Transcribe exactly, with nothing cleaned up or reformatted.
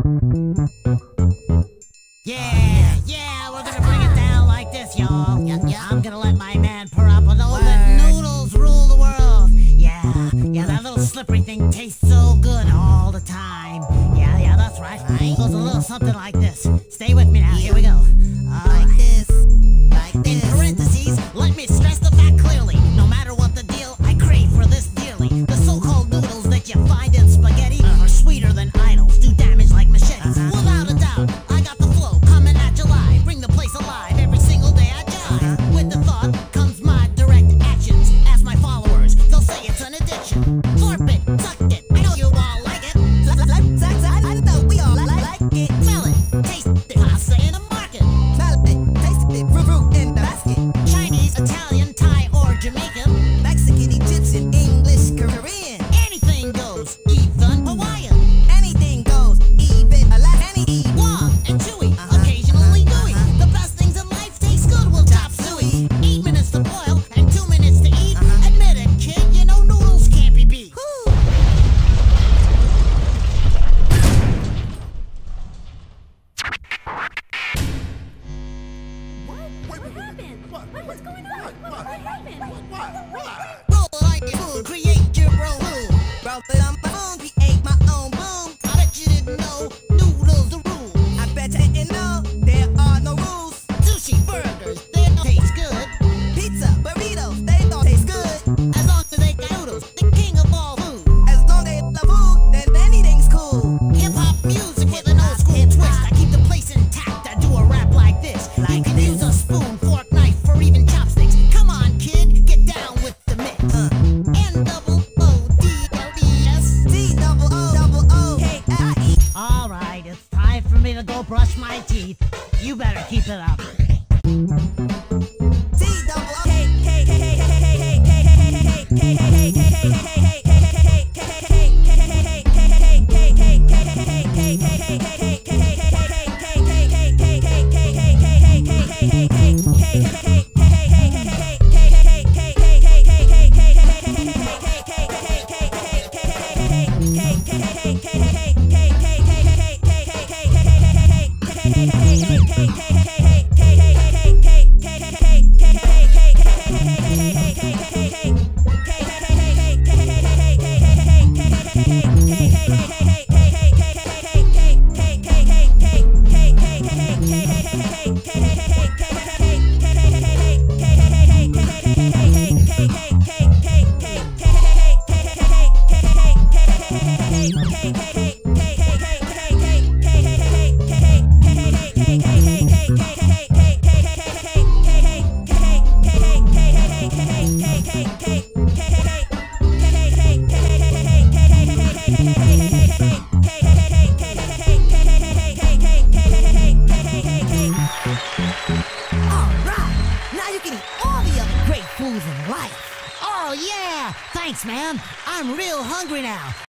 Yeah, yeah, we're gonna bring it down like this, y'all. Yeah, yeah. I'm gonna let my man Parappa know that noodles rule the world. Yeah, yeah, that little slippery thing tastes so good all the time. Yeah, yeah, that's right. It goes a little something like this. Stay with me now. Here we go. Uh, Like this, like in this. parentheses, let me stress the fact clearly. No matter what the deal, I crave for this dearly. The so-called noodles that you find in spaghetti are sweeter than idols, do damage like machetes. Without a doubt, I got the flow coming at July. Bring the place alive every single day I jive. With the thought comes my direct actions. Ask my followers, they'll say it's an addiction. Slurp it, suck it, I know you all like it. Suck, suck, suck, suck, I know we all like, like it. Smell it, taste it, I say in the market. Smell it, taste it, fruit, fruit in the basket. Chinese, Italian, Thai, or Jamaican. Mexican, Egyptian, English, Korean. Anything goes, Ethan, Hawaiian. Anything goes, even Alaska, any Guam and chewy, Uh-huh, occasionally uh-huh, gooey. uh-huh. The best things in life taste good, we'll chop suey. Eight minutes to boil and two minutes to eat. Uh-huh. Admit it, kid, you know noodles can't be beat. Whew. What happened? What, what's going on? What, what happened? Roll like a fool, create your own rule. Bro, but I'm my own, create my own boom. I bet you didn't know noodles the rule. I bet you didn't know there are no rules. Sushi, burgers, they don't taste good. Pizza, burritos, they don't taste good. As long as they got noodles, the king of all food. As long as they love food, then anything's cool. Hip-hop music with an old school twist. I keep the place intact, I do a rap like this. You Like can this. use a spoon, fork, knife, or even chopsticks. Come on, kid, get down with the mix. Uh. N double O D L E S. D double O double O K I E. All right, it's time for me to go brush my teeth. You better keep it up. D double O K K K K K K K K K K K Foods in life. Oh yeah! Thanks, man. I'm real hungry now.